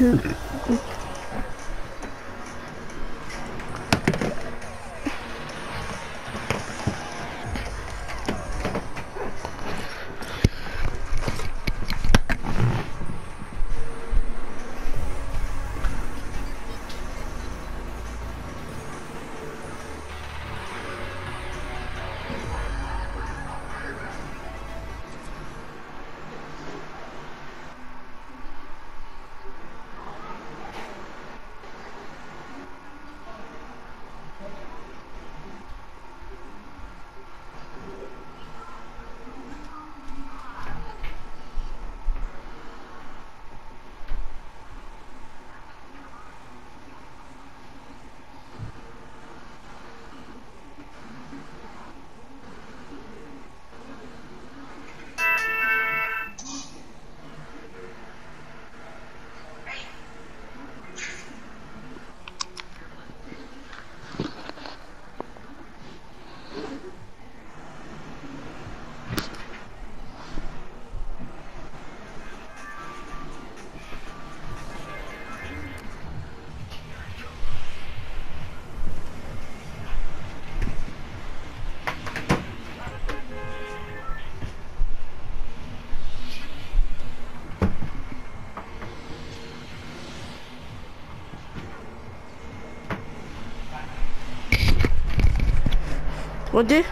What did?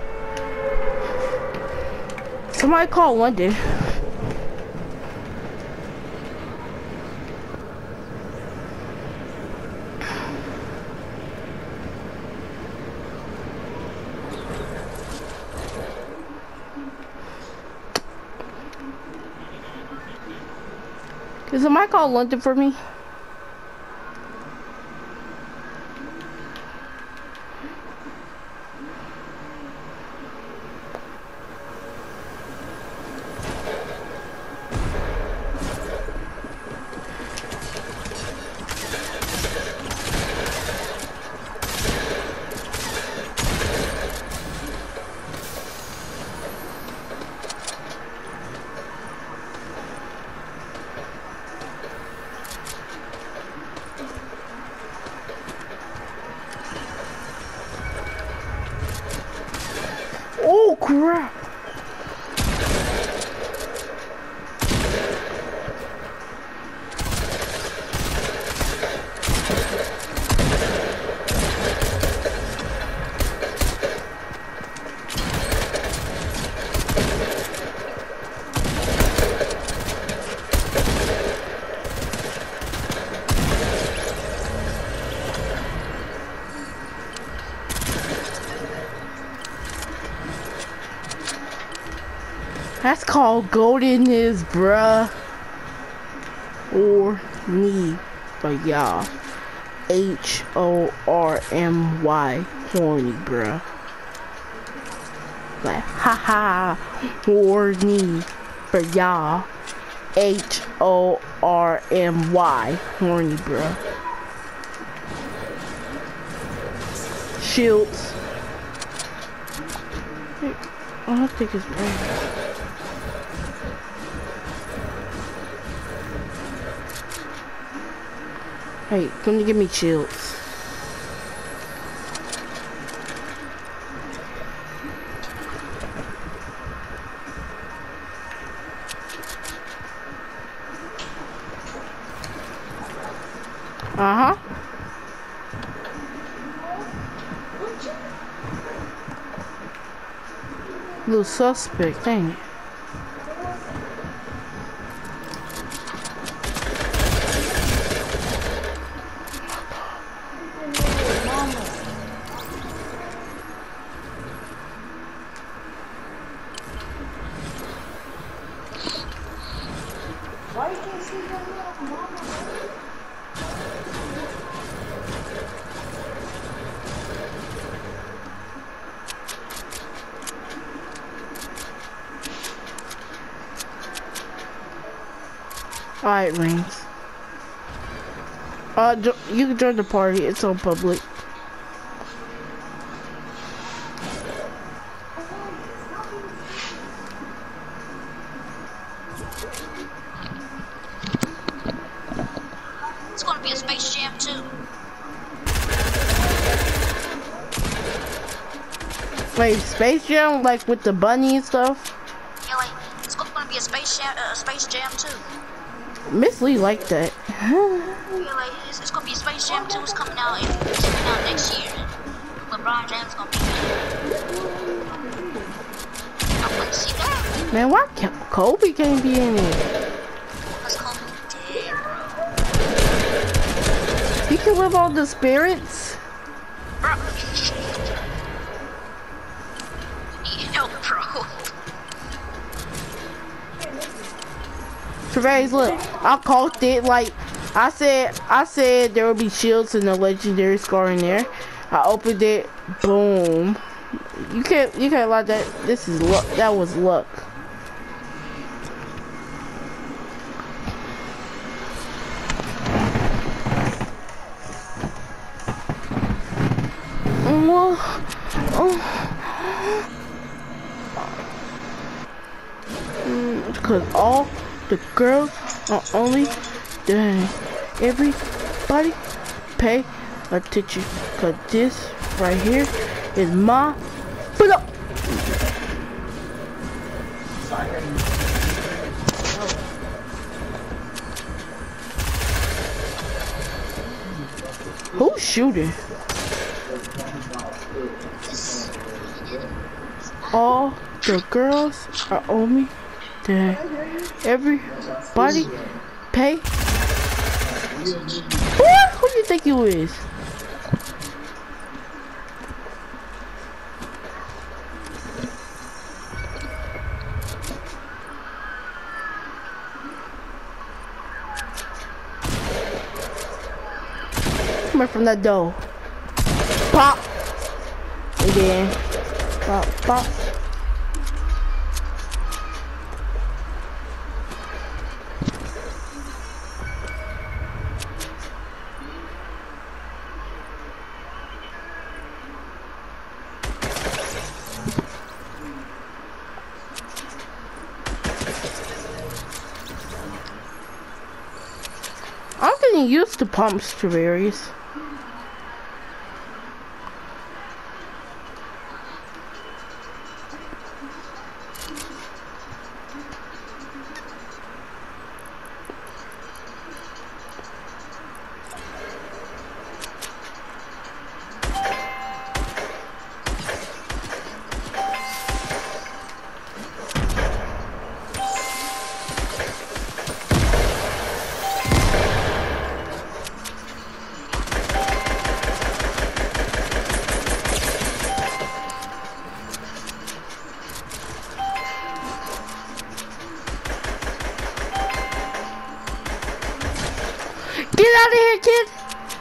Somebody called one day. Can somebody call London for me? Oh crap! That's called goldenness, bruh. Or me, but y'all. H-O-R-M-Y, horny, bruh. Like, haha, horny, for y'all. H-O-R-M-Y, horny, bruh. Shields. I don't think it's bad. Hey, come to give me shields. Uh-huh. Little suspect, ain't it? Why you can't see your little mama? Alright, Rings. You can join the party. It's on public. Wait, Space Jam, like with the bunny and stuff? Yeah, like, it's gonna be a Space Jam 2. Miss Lee liked that. Yeah, like, it's gonna be a Space Jam 2. It's coming out next year. LeBron James gonna be there. I want to see that. Man, why Kobe can't be in it? Let's call him dead, bro. He can live on the spirits. Bro. Need help, bro. Therese, look, I called it. Like I said there would be shields and a legendary scar in there. I opened it, boom. You can't lie that. This is luck. That was luck. Because all the girls are only dang. Everybody pay attention. Because this right here is my block. Who's shooting? All the girls are on me. Dang. Everybody pay. What? Who do you think you is? Come here from that door. Pop. And then pop, pop. I'm getting used to pump strawberries. Get out of here, kid!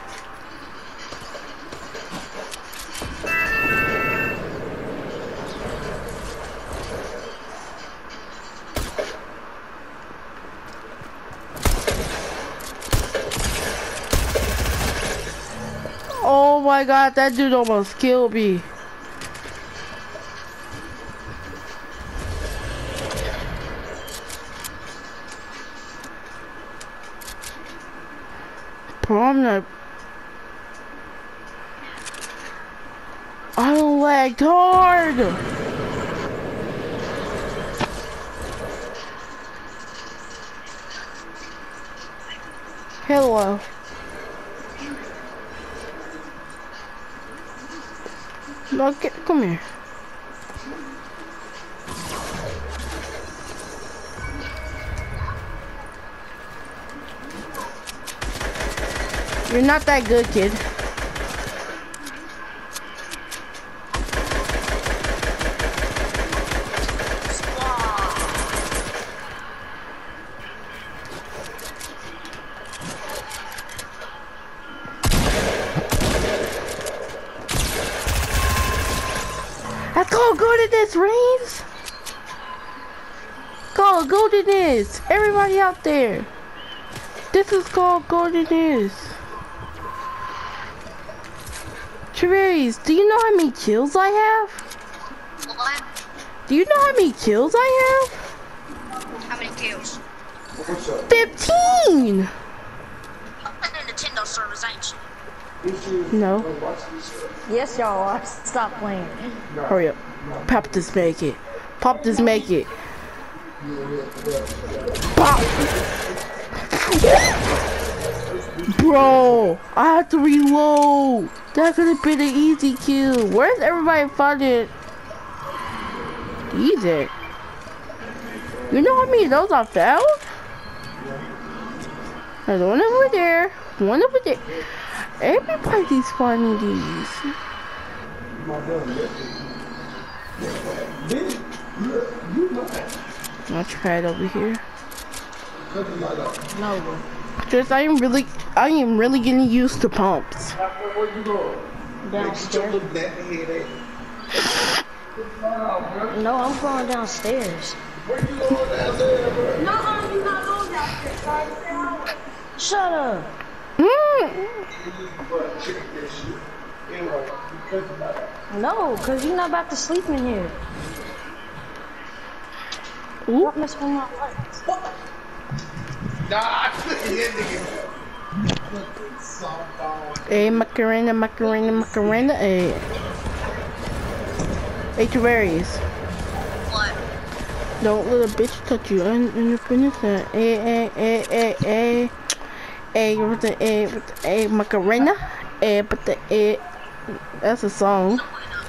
Oh my god, that dude almost killed me. Bro, I'm not... I don't lagged hard! Hello. No, come here. You're not that good, kid. That's called goodness, Reigns. Called goodness. Everybody out there. This is called goodness. Therese, do you know how many kills I have? What? Do you know how many kills I have? How many kills? 15! You're playing Nintendo servers, ain't you? No. Yes, y'all are. Stop playing. Hurry up. Pop this make it. Pop this make it. Pop! Bro, I have to reload. That could have been an easy kill. Where's everybody finding these at? You know how many of those I found? There's one over there. One over there. Everybody's finding these. I'll try it over here. No. Just I am really getting used to pumps. Downstairs. No, I'm going downstairs. No, you're not going downstairs. Shut up. No, because you're not about to sleep in here. Ooh. Don't mess with my lights. Hey, Macarena, Macarena, Macarena. Hey. Hey, Tavares. What? Don't let a bitch touch you. And your finish that. Hey, with the Macarena. But the that's a song.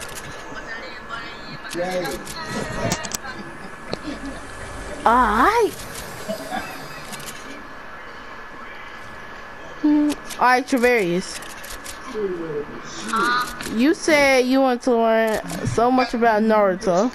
Alright. Alright, Traverius. You said you want to learn so much about Naruto.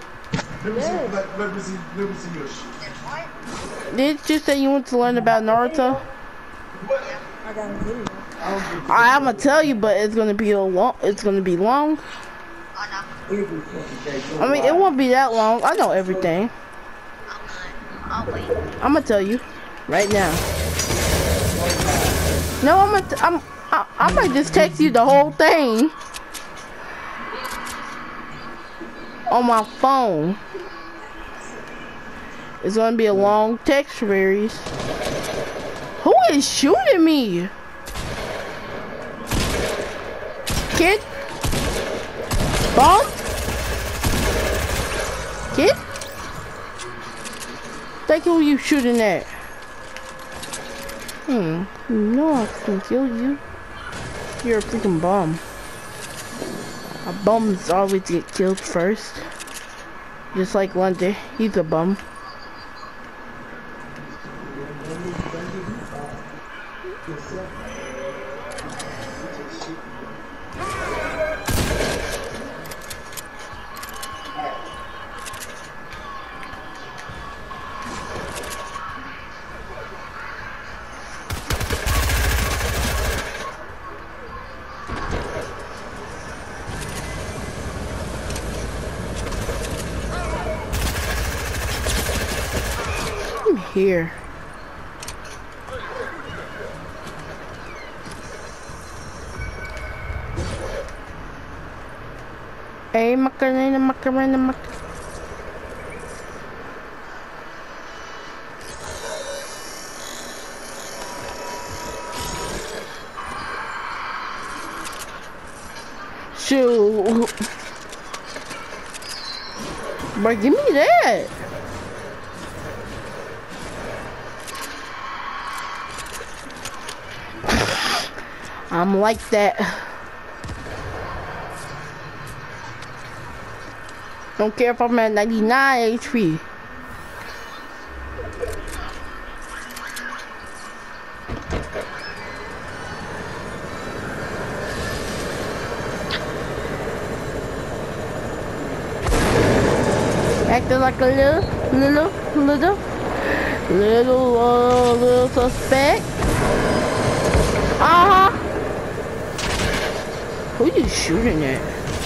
Did you say you want to learn about Naruto? I got a video. I'm gonna tell you, but it's gonna be long. It's gonna be long. I mean, it won't be that long. I know everything. I'll wait. I'm gonna tell you right now. No, I might just text you the whole thing on my phone. It's gonna be a long text series. Who is shooting me? Kid? Bomb? Kid? Think who you shooting at? No, I can kill you. You're a freaking bum. Bums always get killed first. Just like London, he's a bum. Here. Hey, Macarena, Macarena, Macarena. Shoot. Bro, give me that. I'm like that. Don't care if I'm at 99 HP. Acting like a little suspect. Who you shooting at?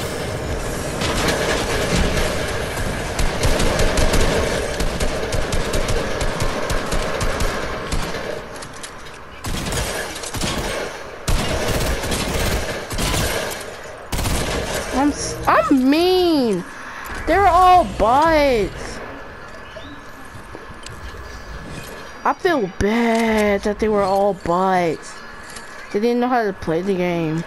I'm mean. They're all bots. I feel bad that they were all bots. They didn't know how to play the game.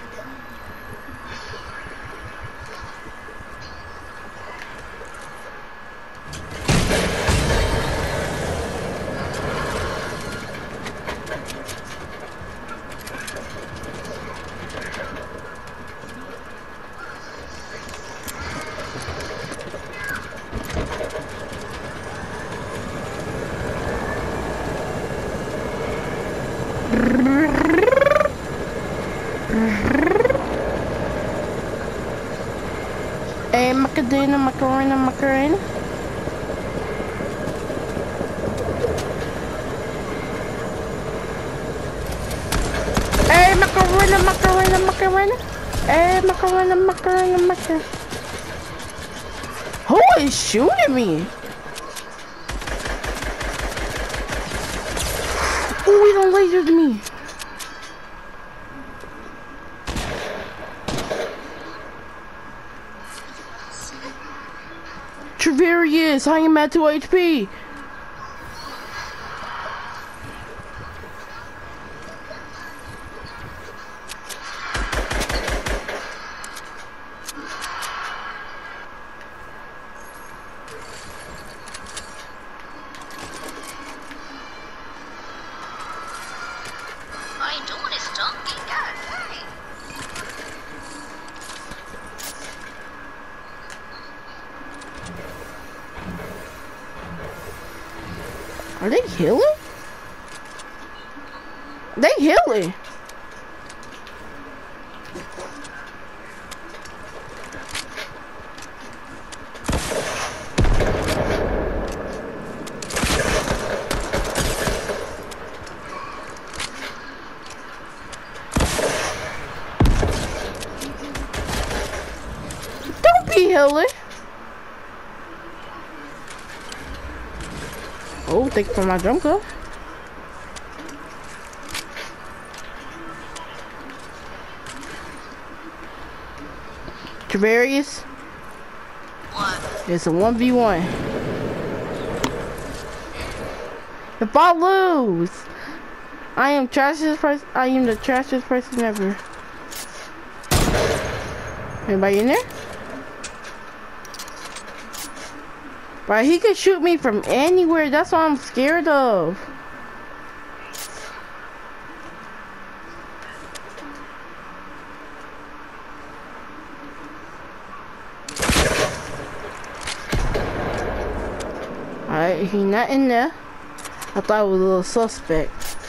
Hey, Macarena, Macarena, Macarena. Hey, Macarena, Macarena, Macarena. Hey, Macarena, Macarena, Macarena. Who is shooting me? Oh, he don't lasered me. Treverius, I am at 2 HP. All you doing is dunking. God dang. Are they healing? They healing. Don't be healing. Oh, thank you for my drum club. Treverius, What? it's a 1v1. If I lose, I am trashiest person. I am the trashiest person ever. Anybody in there? But he could shoot me from anywhere. That's what I'm scared of. Alright, he not in there. I thought it was a little suspect.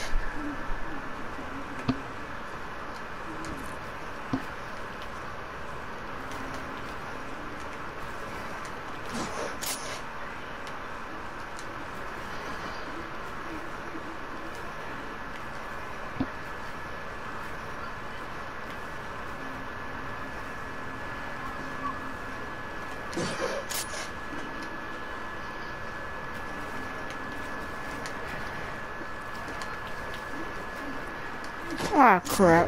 Ah, crap.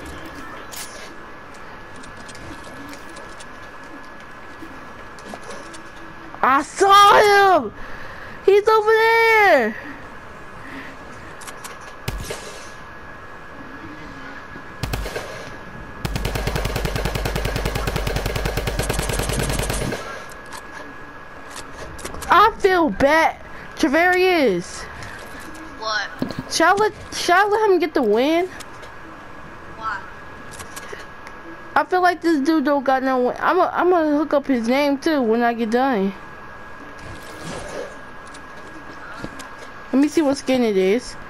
I saw him! He's over there! I feel bad. Treverius. What? Shall I let him get the win? Why? I feel like this dude don't got no win. I'm gonna hook up his name too when I get done. Let me see what skin it is.